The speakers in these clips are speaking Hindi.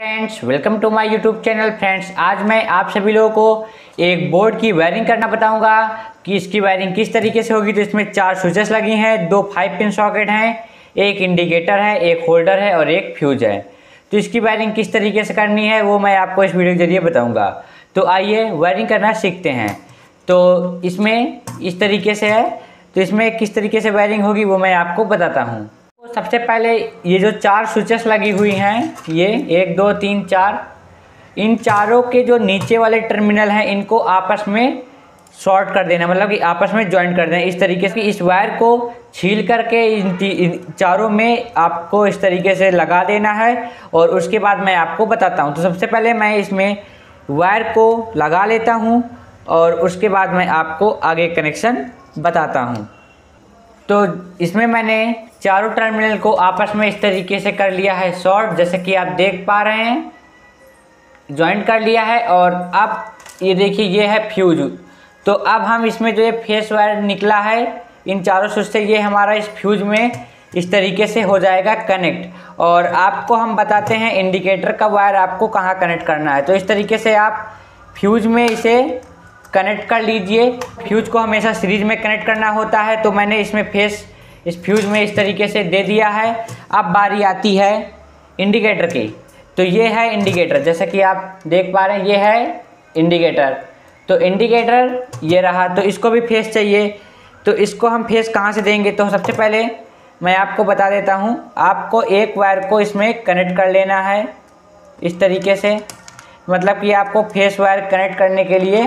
Friends, welcome to my YouTube channel. Friends, आज मैं आप सभी लोगों को एक बोर्ड की वायरिंग करना बताऊंगा कि इसकी वायरिंग किस तरीके से होगी। तो इसमें 4 स्विचेस लगी हैं, 2 5 पिन सॉकेट हैं, एक इंडिकेटर है, एक होल्डर है और एक फ्यूज है। तो इसकी वायरिंग किस तरीके से करनी है वो मैं आपको इस वीडियो के जरिए बताऊँगा। तो आइए वायरिंग करना सीखते हैं। तो इसमें इस तरीके से है, तो इसमें किस तरीके से वायरिंग होगी वो मैं आपको बताता हूँ। तो सबसे पहले ये जो 4 स्विचेस लगी हुई हैं, ये 1 2 3 4, इन चारों के जो नीचे वाले टर्मिनल हैं इनको आपस में शॉर्ट कर देना, मतलब कि आपस में ज्वाइंट कर देना। इस तरीके से इस वायर को छील करके इन चारों में आपको इस तरीके से लगा देना है और उसके बाद मैं आपको बताता हूँ। तो सबसे पहले मैं इसमें वायर को लगा लेता हूँ और उसके बाद मैं आपको आगे कनेक्शन बताता हूँ। तो इसमें मैंने चारों टर्मिनल को आपस में इस तरीके से कर लिया है शॉर्ट, जैसे कि आप देख पा रहे हैं, ज्वाइंट कर लिया है। और अब ये देखिए, ये है फ्यूज। तो अब हम इसमें जो ये फेस वायर निकला है इन चारों स्विच से, ये हमारा इस फ्यूज में इस तरीके से हो जाएगा कनेक्ट। और आपको हम बताते हैं इंडिकेटर का वायर आपको कहाँ कनेक्ट करना है। तो इस तरीके से आप फ्यूज में इसे कनेक्ट कर लीजिए। फ्यूज को हमेशा सीरीज में कनेक्ट करना होता है, तो मैंने इसमें फेस इस फ्यूज में इस तरीके से दे दिया है। अब बारी आती है इंडिकेटर की। तो ये है इंडिकेटर, जैसा कि आप देख पा रहे हैं, ये है इंडिकेटर। तो इंडिकेटर ये रहा। तो इसको भी फेस चाहिए, तो इसको हम फेस कहाँ से देंगे। तो सबसे पहले मैं आपको बता देता हूँ, आपको एक वायर को इसमें कनेक्ट कर लेना है इस तरीके से। मतलब कि आपको फेस वायर कनेक्ट करने के लिए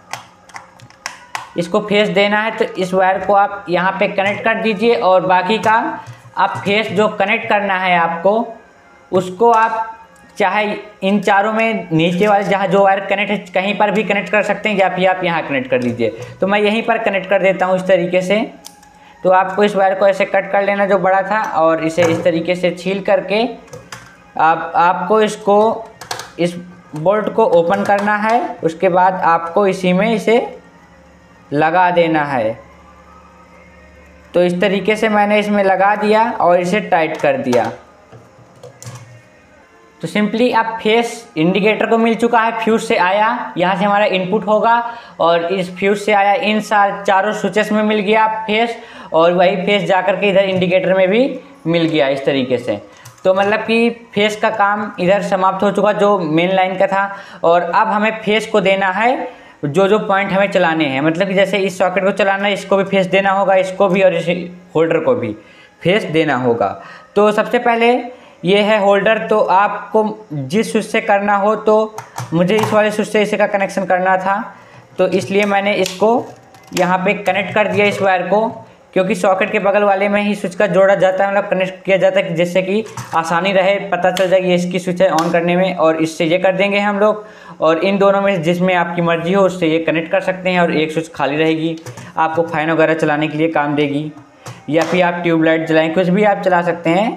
इसको फेस देना है। तो इस वायर को आप यहाँ पे कनेक्ट कर दीजिए और बाकी का आप फेस जो कनेक्ट करना है आपको, उसको आप चाहे इन चारों में नीचे वाले जहाँ जो वायर कनेक्ट है कहीं पर भी कनेक्ट कर सकते हैं, या फिर आप यहाँ कनेक्ट कर दीजिए। तो मैं यहीं पर कनेक्ट कर देता हूँ इस तरीके से। तो आपको इस वायर को ऐसे कट कर लेना जो बड़ा था, और इसे इस तरीके से छील करके आपको इसको इस बोल्ट को ओपन करना है। उसके बाद आपको इसी में इसे लगा देना है। तो इस तरीके से मैंने इसमें लगा दिया और इसे टाइट कर दिया। तो सिंपली आप फेस इंडिकेटर को मिल चुका है, फ्यूज से आया, यहाँ से हमारा इनपुट होगा और इस फ्यूज से आया, इन चारों स्विचेस में मिल गया फेस, और वही फेस जाकर के इधर इंडिकेटर में भी मिल गया इस तरीके से। तो मतलब कि फेस का काम इधर समाप्त हो चुका जो मेन लाइन का था। और अब हमें फेस को देना है जो जो पॉइंट हमें चलाने हैं। मतलब कि जैसे इस सॉकेट को चलाना है, इसको भी फेस देना होगा, इसको भी, और इस होल्डर को भी फेस देना होगा। तो सबसे पहले ये है होल्डर। तो आपको जिस स्विच से करना हो, तो मुझे इस वाले स्विच से इसी का कनेक्शन करना था, तो इसलिए मैंने इसको यहाँ पे कनेक्ट कर दिया इस वायर को, क्योंकि सॉकेट के बगल वाले में ही स्विच का जोड़ा जाता है, मतलब कनेक्ट किया जाता है, जिससे कि आसानी रहे, पता चल जाए ये इसकी स्विच है ऑन करने में। और इससे ये कर देंगे हम लोग, और इन दोनों में जिसमें आपकी मर्जी हो उससे ये कनेक्ट कर सकते हैं। और एक स्विच खाली रहेगी, आपको फैन वगैरह चलाने के लिए काम देगी, या फिर आप ट्यूबलाइट चलाएँ, कुछ भी आप चला सकते हैं।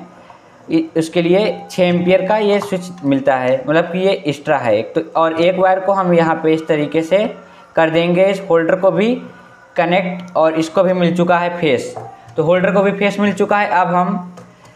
उसके लिए 6 एम्पियर का ये स्विच मिलता है, मतलब कि ये एक्स्ट्रा है एक। तो और एक वायर को हम यहाँ पे इस तरीके से कर देंगे, इस होल्डर को भी कनेक्ट, और इसको भी मिल चुका है फेस। तो होल्डर को भी फेस मिल चुका है। अब हम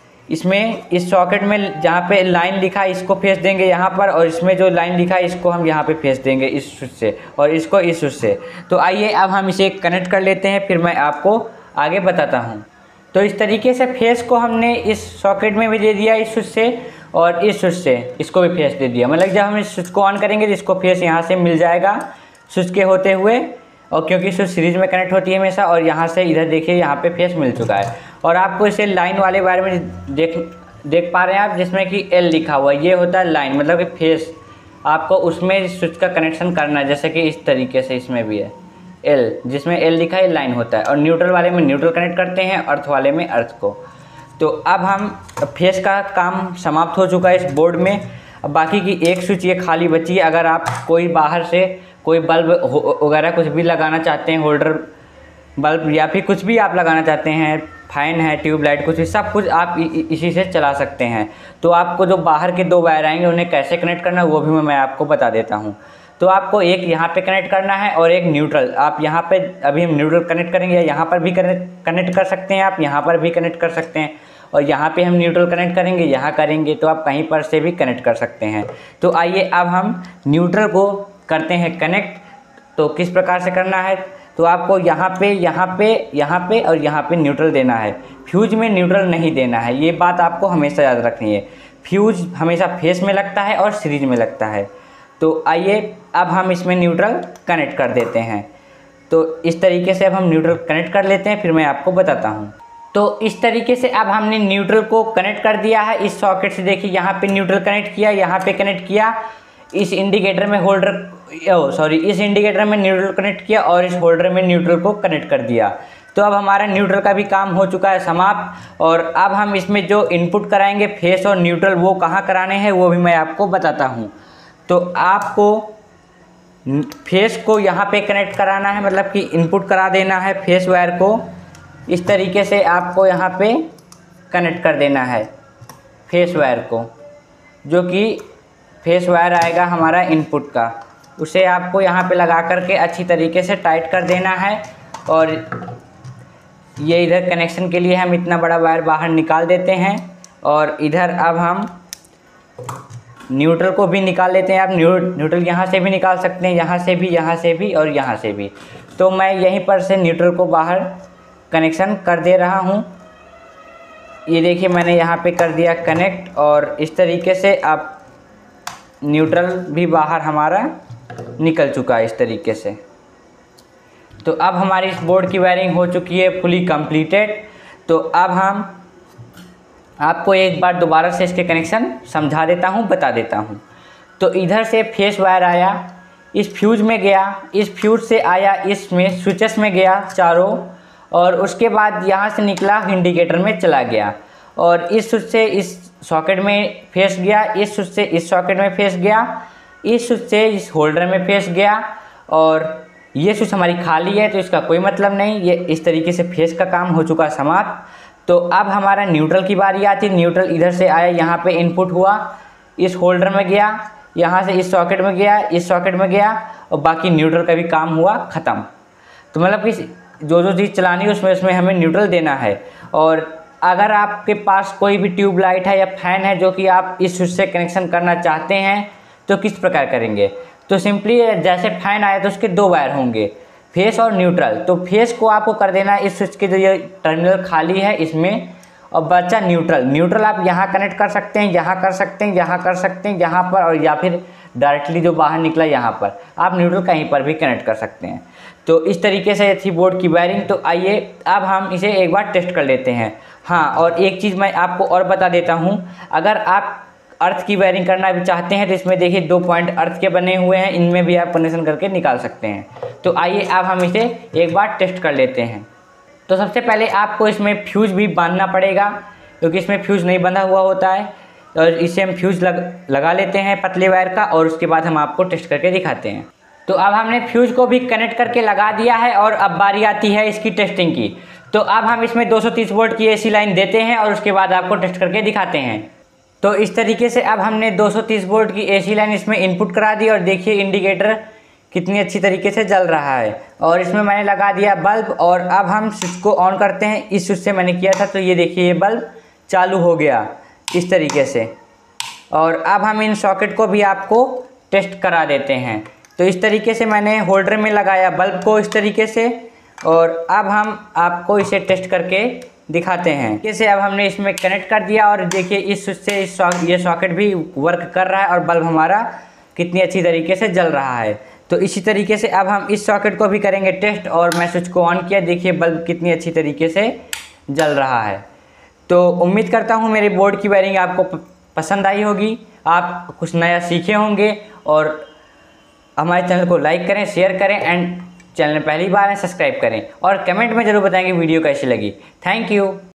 इसमें इस सॉकेट में जहाँ पे लाइन लिखा है इसको फेस देंगे यहाँ पर, और इसमें जो लाइन लिखा है इसको हम यहाँ पे फेस देंगे इस स्विच से, और इसको इस स्विच से। तो आइए अब हम इसे कनेक्ट कर लेते हैं, फिर मैं आपको आगे बताता हूँ। तो इस तरीके से फेस को हमने इस सॉकेट में भी दे दिया इस स्विच से, और इस स्विच से इसको भी फेस दे दिया। मतलब जब हम इस स्विच को ऑन करेंगे तो इसको फेस यहाँ से मिल जाएगा स्विच के होते हुए, और क्योंकि स्विच सीरीज में कनेक्ट होती है हमेशा। और यहाँ से इधर देखिए, यहाँ पे फेस मिल चुका है। और आपको इसे लाइन वाले वायर में देख पा रहे हैं आप, जिसमें कि एल लिखा हुआ है, ये होता है लाइन, मतलब कि फेस। आपको उसमें स्विच का कनेक्शन करना है, जैसे कि इस तरीके से इसमें भी है एल, जिसमें एल लिखा है लाइन होता है। और न्यूट्रल वाले में न्यूट्रल कनेक्ट करते हैं, अर्थ वाले में अर्थ को। तो अब हम फेस का काम समाप्त हो चुका है इस बोर्ड में। अब बाकी की एक स्विच ये खाली बची है। अगर आप कोई बाहर से कोई बल्ब वगैरह कुछ भी लगाना चाहते हैं, होल्डर बल्ब या फिर कुछ भी आप लगाना चाहते हैं, फैन है, ट्यूबलाइट, कुछ भी, सब कुछ आप इसी से चला सकते हैं। तो आपको जो बाहर के 2 वायर आएंगे उन्हें कैसे कनेक्ट करना है वो भी मैं आपको बता देता हूँ। तो आपको एक यहाँ पे कनेक्ट करना है और एक न्यूट्रल। आप यहाँ पे अभी हम न्यूट्रल कनेक्ट करेंगे, या यहाँ पर भी कनेक्ट कर सकते हैं, आप यहाँ पर भी कनेक्ट कर सकते हैं। और यहाँ पे हम न्यूट्रल कनेक्ट करेंगे, यहाँ करेंगे, तो आप कहीं पर से भी कनेक्ट कर सकते हैं। तो आइए अब हम न्यूट्रल को करते हैं कनेक्ट। तो किस प्रकार से करना है, तो आपको यहाँ पे यहाँ पे यहाँ पे और यहाँ पे न्यूट्रल देना है। फ्यूज में न्यूट्रल नहीं देना है, ये बात आपको हमेशा याद रखनी है। फ्यूज हमेशा फेस में लगता है और सीरीज में लगता है। तो आइए अब हम इसमें न्यूट्रल कनेक्ट कर देते हैं। तो इस तरीके से अब हम न्यूट्रल कनेक्ट कर लेते हैं, फिर मैं आपको बताता हूँ। तो इस तरीके से अब हमने न्यूट्रल को कनेक्ट कर दिया है इस सॉकेट से। देखिए यहाँ पे न्यूट्रल कनेक्ट किया, यहाँ पे कनेक्ट किया, इस इंडिकेटर में इस इंडिकेटर में न्यूट्रल कनेक्ट किया और इस होल्डर में न्यूट्रल को कनेक्ट कर दिया। तो अब हमारा न्यूट्रल का भी काम हो चुका है समाप्त। और अब हम इसमें जो इनपुट कराएंगे फेस और न्यूट्रल, वो कहाँ कराने हैं वो भी मैं आपको बताता हूँ। तो आपको फेस को यहाँ पे कनेक्ट कराना है, मतलब कि इनपुट करा देना है फेस वायर को। इस तरीके से आपको यहाँ पे कनेक्ट कर देना है फेस वायर को, जो कि फेस वायर आएगा हमारा इनपुट का। उसे आपको यहाँ पे लगा करके अच्छी तरीके से टाइट कर देना है। और ये इधर कनेक्शन के लिए हम इतना बड़ा वायर बाहर निकाल देते हैं। और इधर अब हम न्यूट्रल को भी निकाल लेते हैं। आप न्यूट्रल यहाँ से भी निकाल सकते हैं, यहाँ से भी, यहाँ से भी और यहाँ से भी। तो मैं यहीं पर से न्यूट्रल को बाहर कनेक्शन कर दे रहा हूँ। ये देखिए मैंने यहाँ पे कर दिया कनेक्ट। और इस तरीके से आप न्यूट्रल भी बाहर हमारा निकल चुका है इस तरीके से। तो अब हमारी इस बोर्ड की वायरिंग हो चुकी है फुली कंप्लीटेड। तो अब हम आपको एक बार दोबारा से इसके कनेक्शन समझा देता हूँ, बता देता हूँ। तो इधर से फेस वायर आया, इस फ्यूज में गया, इस फ्यूज से आया इसमें स्विचेस में गया चारों, और उसके बाद यहाँ से निकला इंडिकेटर में चला गया। और इस स्विच से इस सॉकेट में फेस गया, इस स्विच से इस सॉकेट में फेस गया, इस स्विच से इस होल्डर में फेस गया। और ये स्विच हमारी खाली है तो इसका कोई मतलब नहीं। ये इस तरीके से फेस का काम हो चुका समाप्त। तो अब हमारा न्यूट्रल की बारी आती है। न्यूट्रल इधर से आया, यहाँ पे इनपुट हुआ, इस होल्डर में गया, यहाँ से इस सॉकेट में गया, इस सॉकेट में गया, और बाकी न्यूट्रल का भी काम हुआ ख़त्म। तो मतलब कि जो चीज़ चलानी है उसमें हमें न्यूट्रल देना है। और अगर आपके पास कोई भी ट्यूब लाइट है या फैन है जो कि आप इस स्विच से कनेक्शन करना चाहते हैं, तो किस प्रकार करेंगे। तो सिंपली जैसे फैन आया तो उसके दो वायर होंगे, फेस और न्यूट्रल। तो फेस को आपको कर देना है इस स्विच के जो ये टर्मिनल खाली है इसमें, और बचा न्यूट्रल आप यहाँ कनेक्ट कर सकते हैं, यहाँ कर सकते हैं, यहाँ कर सकते हैं, यहाँ पर, और या फिर डायरेक्टली जो बाहर निकला यहाँ पर आप न्यूट्रल कहीं पर भी कनेक्ट कर सकते हैं। तो इस तरीके से थी बोर्ड की वायरिंग। तो आइए अब हम इसे एक बार टेस्ट कर लेते हैं। हाँ, और एक चीज़ मैं आपको और बता देता हूँ, अगर आप अर्थ की वायरिंग करना भी चाहते हैं तो इसमें देखिए 2 पॉइंट अर्थ के बने हुए हैं, इनमें भी आप कनेक्शन करके निकाल सकते हैं। तो आइए अब हम इसे एक बार टेस्ट कर लेते हैं। तो सबसे पहले आपको इसमें फ्यूज़ भी बांधना पड़ेगा, क्योंकि इसमें फ्यूज़ नहीं बंधा हुआ होता है। और इसे हम फ्यूज़ लगा लेते हैं पतले वायर का, और उसके बाद हम आपको टेस्ट करके दिखाते हैं। तो अब हमने फ्यूज़ को भी कनेक्ट करके लगा दिया है, और अब बारी आती है इसकी टेस्टिंग की। तो अब हम इसमें 230 वोल्ट की एसी लाइन देते हैं और उसके बाद आपको टेस्ट करके दिखाते हैं। तो इस तरीके से अब हमने 230 वोल्ट की एसी लाइन इसमें इनपुट करा दी, और देखिए इंडिकेटर कितनी अच्छी तरीके से जल रहा है। और इसमें मैंने लगा दिया बल्ब, और अब हम स्विच को ऑन करते हैं। इस स्विच से मैंने किया था, तो ये देखिए ये बल्ब चालू हो गया इस तरीके से। और अब हम इन सॉकेट को भी आपको टेस्ट करा देते हैं। तो इस तरीके से मैंने होल्डर में लगाया बल्ब को इस तरीके से, और अब हम आपको इसे टेस्ट करके दिखाते हैं। जैसे अब हमने इसमें कनेक्ट कर दिया, और देखिए इस स्विच से ये सॉकेट भी वर्क कर रहा है, और बल्ब हमारा कितनी अच्छी तरीके से जल रहा है। तो इसी तरीके से अब हम इस सॉकेट को भी करेंगे टेस्ट, और मैं स्विच को ऑन किया, देखिए बल्ब कितनी अच्छी तरीके से जल रहा है। तो उम्मीद करता हूँ मेरे बोर्ड की वायरिंग आपको पसंद आई होगी, आप कुछ नया सीखे होंगे। और हमारे चैनल को लाइक करें, शेयर करें, एंड चैनल पहली बार है सब्सक्राइब करें, और कमेंट में ज़रूर बताएंगे वीडियो कैसी लगी। Thank you.